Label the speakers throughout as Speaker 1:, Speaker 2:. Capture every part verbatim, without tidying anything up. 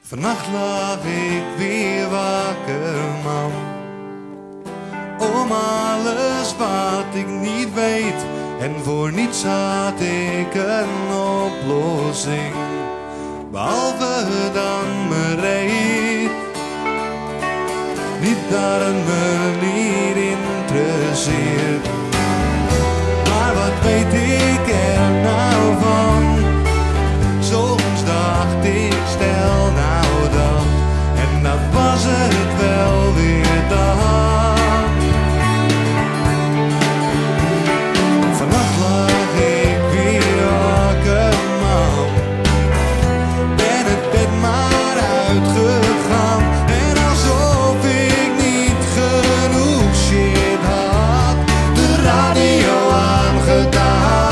Speaker 1: Vannacht lag ik weer wakker, man, om alles wat ik niet weet. En voor niets had ik een oplossing, behalve dan mijn reet. Niet dat het me niet interesseert, maar wat weet ik er nou van? Soms dacht ik, stel nou dat, en dat was het wel weer dan. Vannacht lag ik weer wakker, man, ben het bed maar uitgegaan. En alsof ik niet genoeg shit had, de radio aangedaan.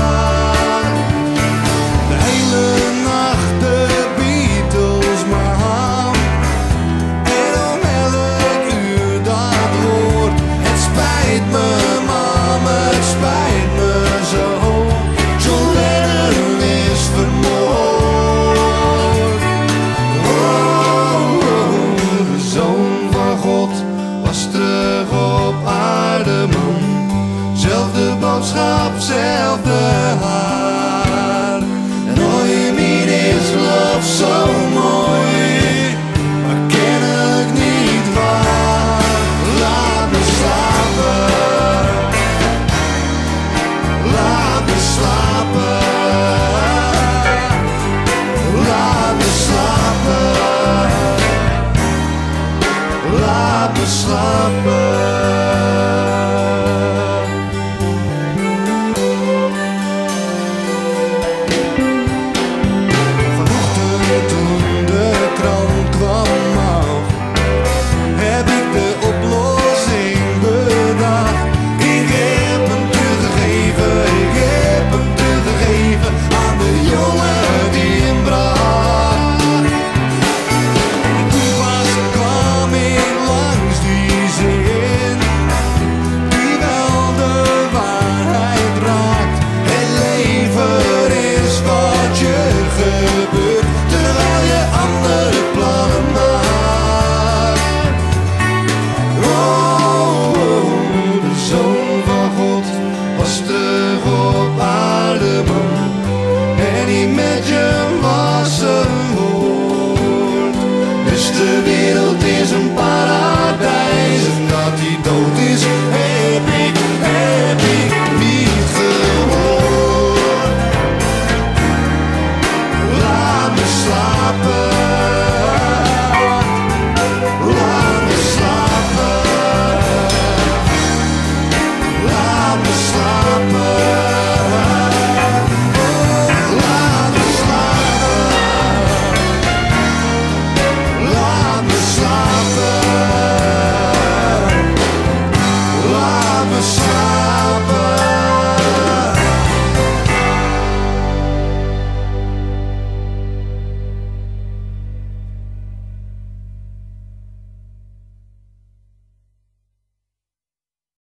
Speaker 1: De hele nacht de Beatles maar aan. En om elk uur dat woord, het spijt me mam, het spijt me zo. John Lennon is vermoord. Oh, oh, de Zoon van God was terug op aarde, man. Zelfde boodschap, zelfde haar. En ooit niet is love zo mooi, maar kennelijk niet waar. Laat me slapen, laat me slapen, laat me slapen, laat me slapen.